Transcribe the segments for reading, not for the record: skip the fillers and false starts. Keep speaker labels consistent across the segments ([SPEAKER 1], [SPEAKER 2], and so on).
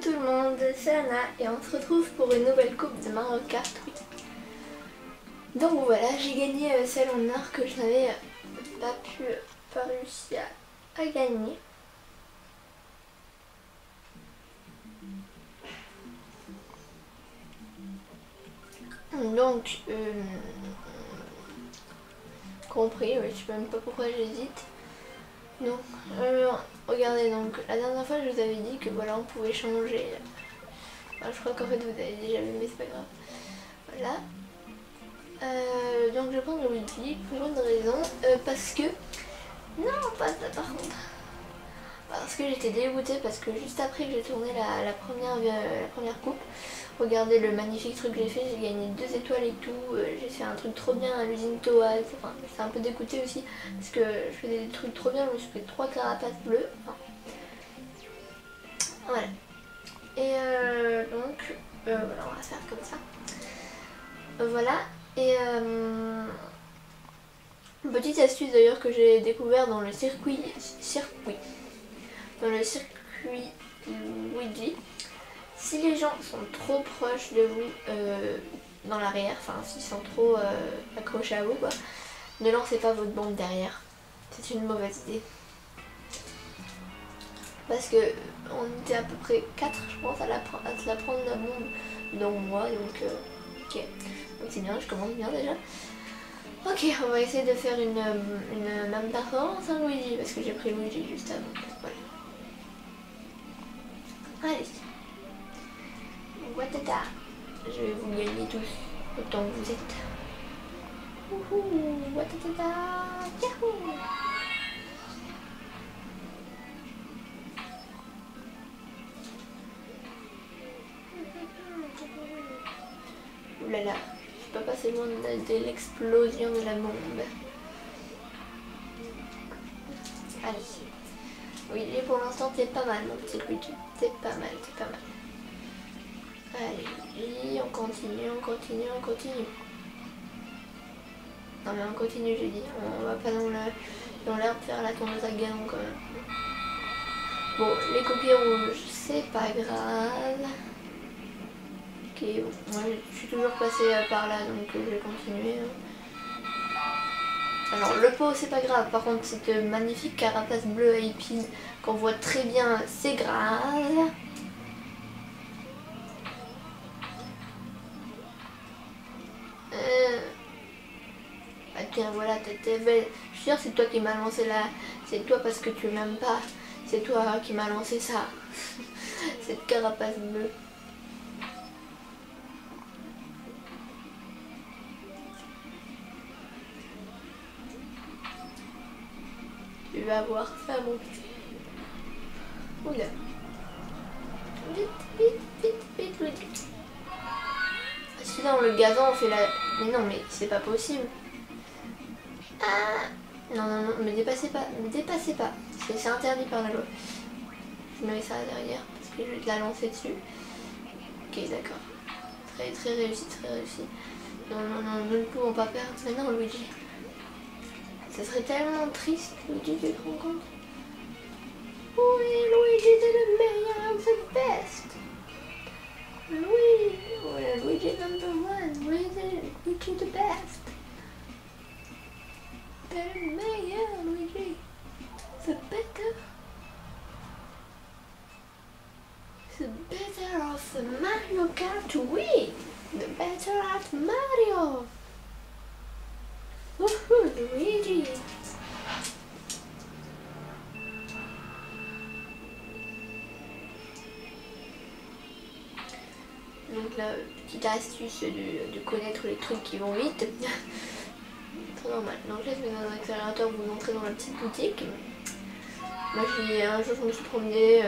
[SPEAKER 1] tout le monde, c'est Anna et on se retrouve pour une nouvelle coupe de Mario Kart 8. Donc voilà, j'ai gagné celle en or que je n'avais pas réussi à gagner. Donc, compris, je sais même pas pourquoi j'hésite. Donc, regardez, donc la dernière fois je vous avais dit que voilà, on pouvait changer. Enfin, je crois qu'en fait vous avez déjà vu, mais c'est pas grave. Voilà. Donc je prends le Luigi pour une raison, parce que... Non, pas ça par contre. Parce que j'étais dégoûtée, parce que juste après que j'ai tourné la première coupe, regardez le magnifique truc que j'ai fait, j'ai gagné 2 étoiles et tout, j'ai fait un truc trop bien à l'usine Toaz, enfin j'étais un peu dégoûtée aussi, parce que je faisais des trucs trop bien, je me suis fait 3 carapaces bleues, enfin, voilà. Et donc, voilà, on va faire comme ça. Voilà, et petite astuce d'ailleurs que j'ai découvert dans le circuit Luigi. Si les gens sont trop proches de vous dans l'arrière, enfin s'ils sont trop accrochés à vous, quoi, ne lancez pas votre bombe derrière. C'est une mauvaise idée. Parce que on était à peu près 4 je pense à se la prendre la bombe, dont moi, donc ok. Donc c'est bien, je commence bien déjà. Ok, on va essayer de faire une même performance en Luigi, parce que j'ai pris Luigi juste avant. Voilà. Allez. Watata. Je vais vous gagner tous, autant que vous êtes. Wouhou, watatata, yahoo. Oulala, je suis pas passé loin de l'explosion de la bombe. Allez. Oui, et pour l'instant c'est pas mal mon petit Luigi. C'est pas mal, c'est pas mal. Allez, on continue. Non mais on continue, j'ai dit. On va pas dans l'air de faire la tondeuse à gallon quand même. Bon, les coquilles rouges, c'est pas grave. Ok, bon, moi je suis toujours passée par là, donc je vais continuer. Alors le pot c'est pas grave, par contre cette magnifique carapace bleue à épines qu'on voit très bien, c'est grave. Ah tiens, voilà, t'es belle. Je suis sûre c'est toi qui m'as lancé là. C'est toi parce que tu m'aimes pas. C'est toi qui m'as lancé ça. Cette carapace bleue. Tu vas voir ça, mon petit. Oula. Vite, vite. Si dans le gazon on fait la... Mais non, mais c'est pas possible. Ah non, me dépassez pas, c'est interdit par la loi. Je mets ça derrière parce que je vais te la lancer dessus. Ok, d'accord. Très réussi. Non, nous ne pouvons pas perdre. Mais non, Luigi. Ce serait tellement triste, Luigi, tu te rends compte? Oui, Luigi, c'est le meilleur, the best. Luigi #1, Luigi the best. C'est le meilleur, Luigi. The better. The better of the Mario Kart to win. The better at Mario. Woohoo, Luigi. Donc la petite astuce de connaître les trucs qui vont vite. Très normal. Donc là je vais dans un accélérateur vous montrer dans la petite boutique. Moi un jour je me suis promenée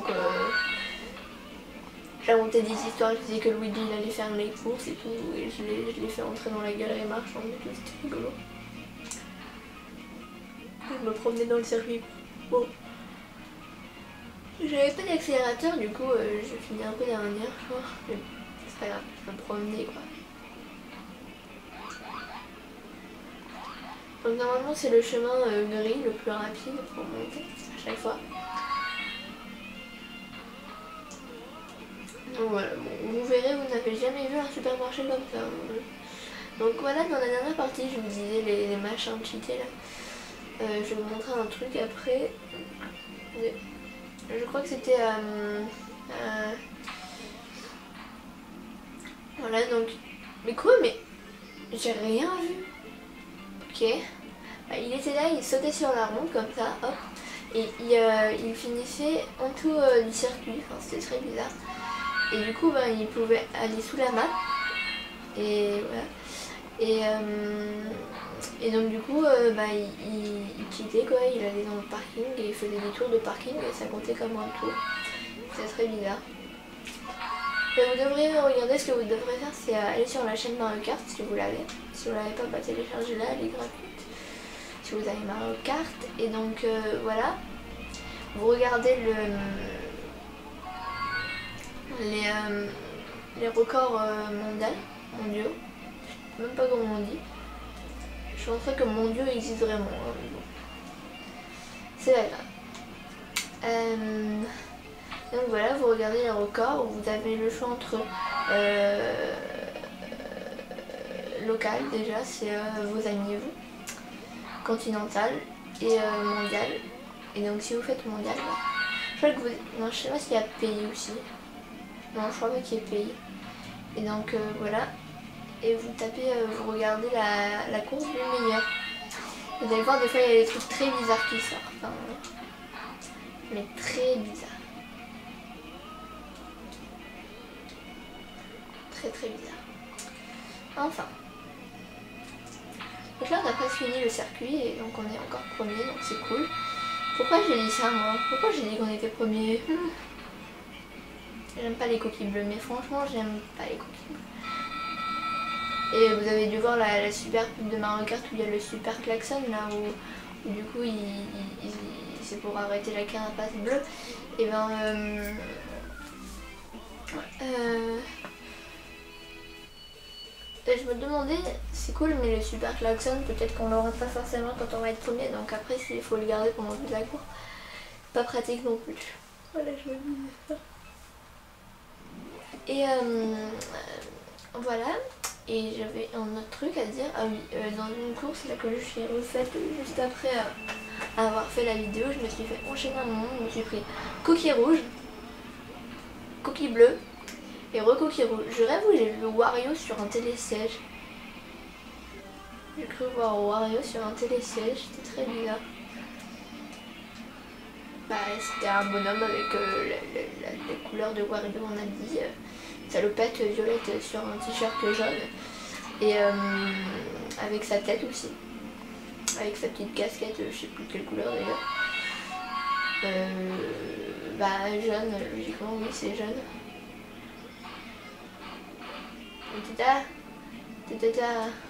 [SPEAKER 1] j'ai inventé des histoires, je disais que Luigi il allait faire les courses et tout, et je l'ai fait entrer dans la galerie marchande et tout, c'était rigolo. Je me promenais dans le circuit. Bon. J'avais pas d'accélérateur, du coup je finis un peu dernière, je crois. Mais c'est pas grave, je me promenais quoi. Donc normalement c'est le chemin gris le plus rapide pour monter à chaque fois. Donc voilà, bon, vous verrez, vous n'avez jamais vu un supermarché comme ça. Donc voilà, dans la dernière partie, je vous disais les machins cheatés là. Je vais vous montrer un truc après. Je crois que c'était... voilà, donc... Mais quoi, mais... J'ai rien vu. Ok. Bah, il était là, il sautait sur la ronde comme ça, hop. Et il finissait en tout du circuit. Enfin, c'était très bizarre. Et du coup, bah, il pouvait aller sous la map. Et voilà. Et donc du coup, bah, il quittait quoi, il allait dans le parking et il faisait des tours de parking et ça comptait comme un tour. C'est très bizarre. Mais vous devriez regarder, ce que vous devrez faire, c'est aller sur la chaîne Mario Kart si vous l'avez. Si vous l'avez pas, bah, téléchargez-la, elle est gratuite. Si vous avez Mario Kart. Et donc voilà, vous regardez les records mondiaux. Je sais même pas comment on dit. Je penserais que mondiaux existe vraiment. Hein, mais bon. C'est pas grave. Donc voilà, vous regardez les records. Vous avez le choix entre local déjà, c'est vos amis et vous. Continental et mondial. Et donc si vous faites mondial, bah, je crois que vous... Non, je sais pas s'il y a pays aussi. Non, je crois pas qu'il y ait pays. Et donc voilà. Et vous tapez, vous regardez la course du meilleur. Vous allez voir, des fois il y a des trucs très bizarres qui sortent. Enfin, mais très bizarres. Très très bizarre. Enfin. Donc là on a presque fini le circuit et donc on est encore premier, donc c'est cool. Pourquoi j'ai dit ça moi? Pourquoi j'ai dit qu'on était premier? J'aime pas les coquilles bleues, mais franchement j'aime pas les coquilles bleues. Et vous avez dû voir la super pub de Mario Kart où il y a le super klaxon là où du coup c'est pour arrêter la carapace bleue. Et ben je me demandais, c'est cool mais le super klaxon peut-être qu'on l'aura pas forcément quand on va être premier, donc après il faut le garder pendant toute la course. Pas pratique non plus. Voilà, je me disais ça. Et voilà. Et j'avais un autre truc à dire. Ah oui, dans une course là que je suis refaite juste après avoir fait la vidéo, je me suis fait enchaîner un moment, je me suis pris coquille rouge, coquille bleue et recoquille rouge. Je rêve où j'ai vu Wario sur un télésiège. J'ai cru voir Wario sur un télésiège, c'était très bizarre. Bah, c'était un bonhomme avec les couleurs de Wario, on a dit. Salopette violette sur un t-shirt jaune. Et avec sa tête aussi. Avec sa petite casquette, je sais plus quelle couleur d'ailleurs. Bah jaune, logiquement oui c'est jaune. Tata, tata.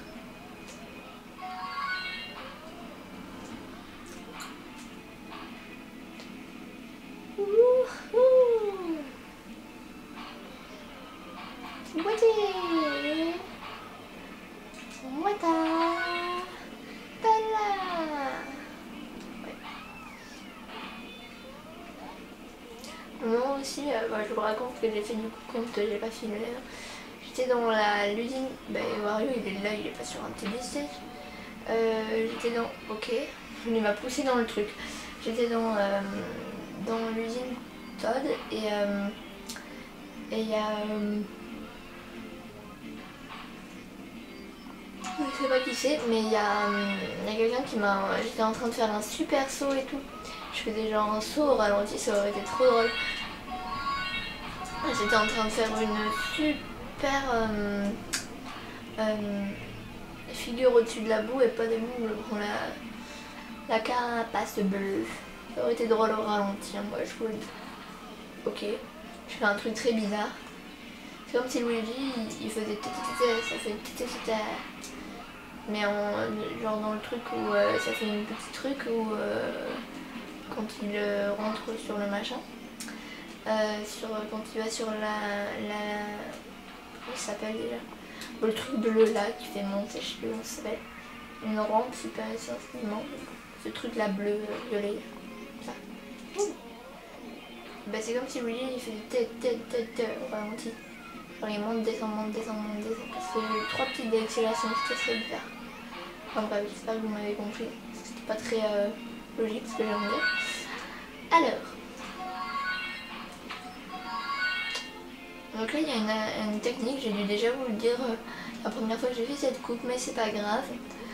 [SPEAKER 1] Moi aussi, bah, je vous raconte que j'ai fait du coup compte, j'ai pas filmé. J'étais dans l'usine, bah, Wario il est là, il est pas sur un télésiège. J'étais dans, ok, il m'a poussé dans le truc. J'étais dans l'usine Todd et il y a je sais pas qui c'est, mais il y a quelqu'un qui m'a... J'étais en train de faire un super saut et tout. Je faisais genre un saut au ralenti, ça aurait été trop drôle. J'étais en train de faire une super figure au-dessus de la boue et pas des boules pour la carapace bleue. Ça aurait été drôle au ralenti, hein, moi je vous le dis. Ok, je fais un truc très bizarre. C'est comme si Luigi il faisait ça fait mais genre dans le truc où ça fait une petite truc où quand il rentre sur le machin, quand il va sur comment ça s'appelle déjà, le truc bleu là qui fait monter, je sais plus comment ça s'appelle, une rampe super essentiellement, ce truc là bleu, violet, ça. Bah c'est comme si Luigi il fait au ralenti. Genre il monte, descend, monte, descend, monte, descend. C'est 3 petites accélérations que j'essaie de faire. Enfin bref, j'espère que vous m'avez compris. C'était pas très logique ce que j'ai envie de dire. Alors. Donc là il y a une technique, j'ai dû déjà vous le dire la première fois que j'ai fait cette coupe, mais c'est pas grave.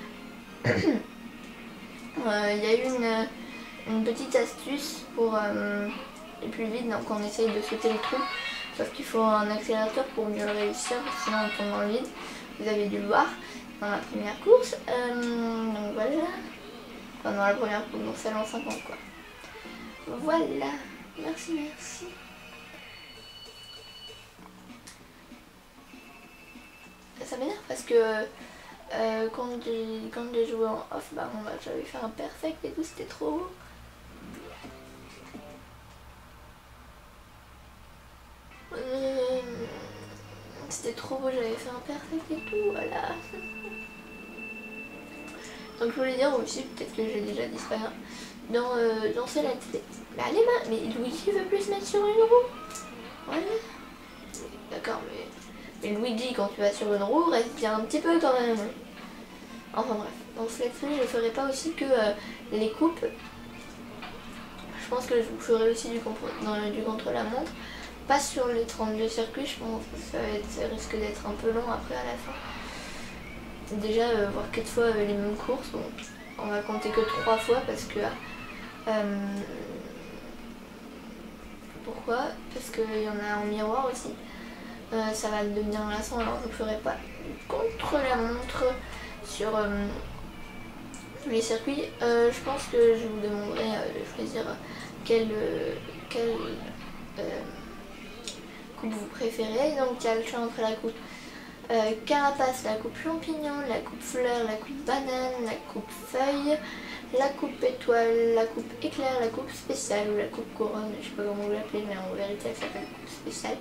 [SPEAKER 1] Il y a eu une petite astuce pour aller plus vite, donc on essaye de sauter le trou. Sauf qu'il faut un accélérateur pour mieux le réussir, sinon on tombe dans le vide. Vous avez dû le voir dans la première course. Donc voilà. Enfin dans la première course, donc celle en 50 quoi. Voilà. Merci, merci. Ça m'énerve parce que quand j'ai joué en off, bah j'avais fait un perfect et tout, c'était trop beau. C'était trop beau, j'avais fait un perfect et tout, voilà. Donc je voulais dire aussi, peut-être que j'ai déjà dit, c'est pas grave, dans ce let's play. Mais allez, mais Luigi veut plus se mettre sur une roue. Voilà. D'accord, mais Luigi, quand tu vas sur une roue, reste bien un petit peu quand même. Enfin bref, dans ce let's play, je ferai pas aussi que les coupes. Je pense que je vous ferai aussi du contre-la-montre. Pas sur les 32 circuits, je pense que ça risque d'être un peu long après à la fin. Déjà, voir 4 fois les mêmes courses, bon, on va compter que 3 fois parce que... pourquoi? Parce qu'il y en a en miroir aussi. Ça va devenir lassant, alors je ne ferai pas contre-la-montre sur les circuits. Je pense que je vous demanderai de choisir quelle coupe vous préférez. Donc il y a le choix entre la coupe carapace, la coupe champignon, la coupe fleur, la coupe banane, la coupe feuille, la coupe étoile, la coupe éclair, la coupe spéciale ou la coupe couronne, je sais pas comment vous l'appelez, mais en vérité elle s'appelle coupe spéciale.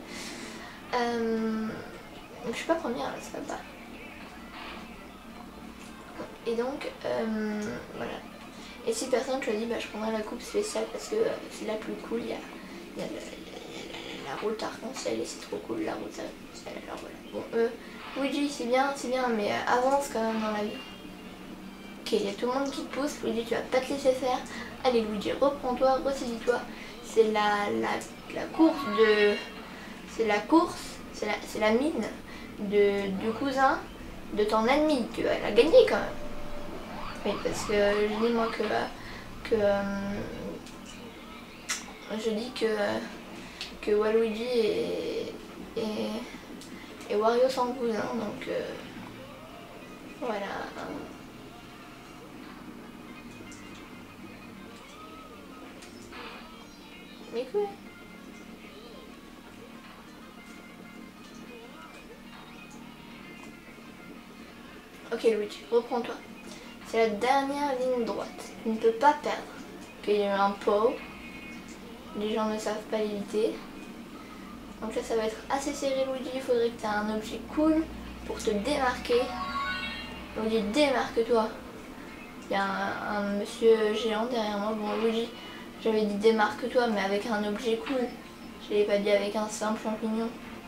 [SPEAKER 1] Je suis pas première là, c'est pas ça. Et donc voilà. Et si personne choisit, bah, je prendrai la coupe spéciale parce que c'est la plus cool. Il y a la route arc-en-ciel et c'est trop cool la route arc-en-ciel. Alors voilà. Bon, Luigi c'est bien, mais avance quand même dans la vie. Ok, il y a tout le monde qui te pousse. Luigi, tu vas pas te laisser faire. Allez Luigi, reprends-toi, ressaisis-toi. C'est la course de... C'est la mine du cousin de ton ennemi. Tu vas la gagner quand même. Oui, parce que je dis moi je dis que Waluigi et Wario sont cousins, donc voilà. Mais quoi? Ok Luigi, reprends-toi. C'est la dernière ligne droite. Tu ne peux pas perdre. Il y a eu un pot. Les gens ne savent pas l'éviter. Donc là ça va être assez serré Luigi. Il faudrait que tu aies un objet cool pour te démarquer. Luigi, démarque-toi. Il y a un monsieur géant derrière moi. Bon Luigi, j'avais dit démarque-toi mais avec un objet cool. Je l'ai pas dit avec un simple champignon.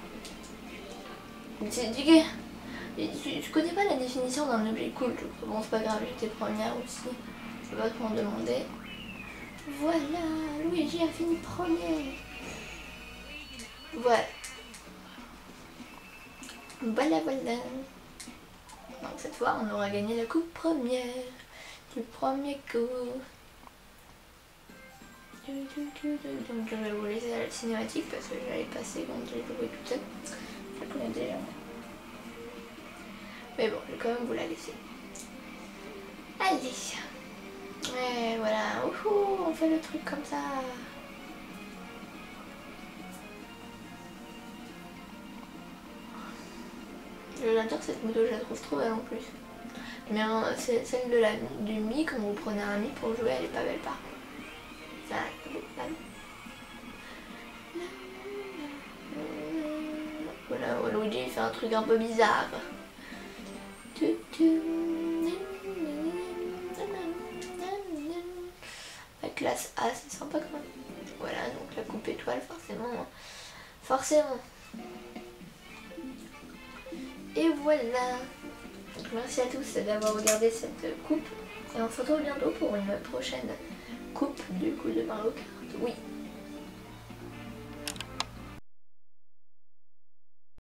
[SPEAKER 1] Tu connais pas la définition d'un objet cool, je crois. Bon, c'est pas grave, j'étais première aussi. Je vais pas te m'en demander. Voilà, Luigi a fini premier. Voilà. Voilà. Donc cette fois, on aura gagné la coupe première. Du premier coup. Donc je vais vous laisser à la cinématique parce que j'allais passer quand j'ai joué toute seule. Je la connais déjà. Mais bon, je vais quand même vous la laisser. Allez. Et voilà. Ouhou, on fait le truc comme ça. J'adore cette moto, je la trouve trop belle en plus. Mais celle du Mi, quand vous prenez un Mi pour jouer, elle est pas belle par contre. Ça, elle est pas belle. Voilà, Luigi fait un truc un peu bizarre. La classe A, c'est sympa quand même. Voilà, donc la coupe étoile, forcément. Forcément. Et voilà. Donc, merci à tous d'avoir regardé cette coupe. Et on se retrouve bientôt pour une prochaine coupe du coup de Mario Kart. Oui.